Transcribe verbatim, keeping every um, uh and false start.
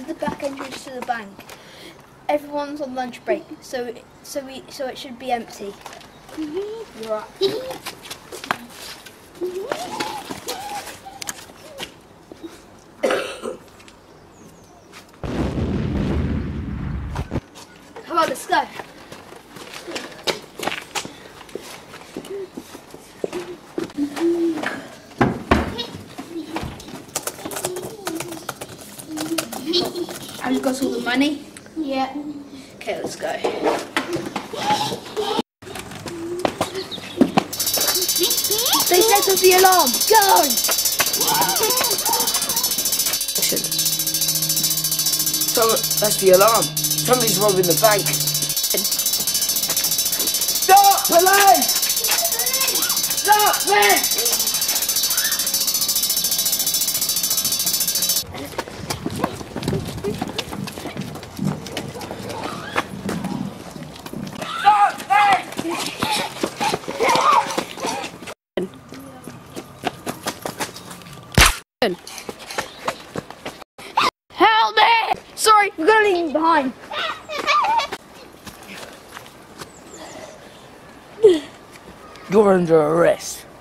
is the back entrance to the bank. Everyone's on lunch break, so so we so it should be empty. You're right. Come on, let's go. Have you got all the money? Yeah. Okay, let's go. They set off the alarm. Go! Some, that's the alarm. Somebody's robbing the bank. Stop! Police! Stop! Police! Help me! Sorry, we've got to leave him behind. You're under arrest.